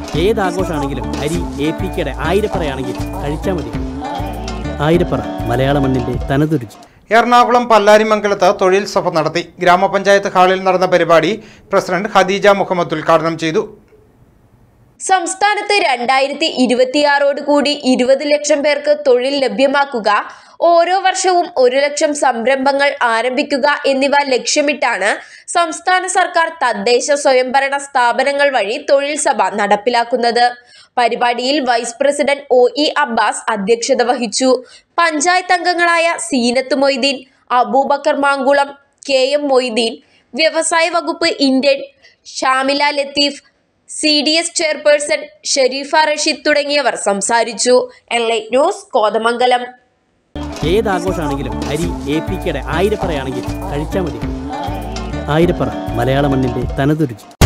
ഏതാഘോഷമാണെങ്കിലും അരി APKയുടെ ആയിരപ്പറയാണെങ്കിൽ കഴിച്ചാൽ മതി. ആയിരപ്പറ മലയാള മണ്ണിന്റെ തനതുരുചി. എറണാകുളം പല്ലാരിമംഗലത്ത് തൊഴിൽ സഭ നടത്തി. ഗ്രാമപഞ്ചായത്ത് ഹാളിൽ നടന്ന പരിപാടി പ്രസിഡന്റ് ഖദീജ മുഹമ്മദ് ഉദ്ഘാടനം ചെയ്തു. സംസ്ഥാനത്ത് 2026 കൂടി 20 ലക്ഷം പേർക്ക് തൊഴിൽ ലഭ്യമാക്കുക, ഓരോ വർഷവും 1 ലക്ഷം സംരംഭങ്ങൾ ആരംഭിക്കുക എന്നിവ ലക്ഷ്യമിട്ടാണ് സംസ്ഥാന സർക്കാർ തദ്ദേശ സ്വയംഭരണ സ്ഥാപനങ്ങൾ വഴി തൊഴിൽ സഭ നടപ്പിലാക്കുന്നത്. പരിപാടിയിൽ വൈസ് പ്രസിഡന്റ് OE അബ്ബാസ് അധ്യക്ഷത വഹിച്ചു. പഞ്ചായത്ത് അംഗങ്ങളായ സീനത്ത് മൊയ്തീൻ, അബൂബക്കർ മാങ്കുളം, KM മൊയ്തീൻ, വ്യവസായ വകുപ്പ് Indian Shamila Latheef, CDS chairperson Sherifa Rasheed തുടങ്ങിയവർ സംസാരിച്ചു. Enlight news, Kothamangalam. ഏതാഘോഷമാണെങ്കിലും അരി APKയുടെ ആയിരപ്പറയാണെങ്കിൽ കഴിച്ചാൽ മതി. ആയിരപ്പറ മലയാള മണ്ണിന്റെ തനതുരുചി.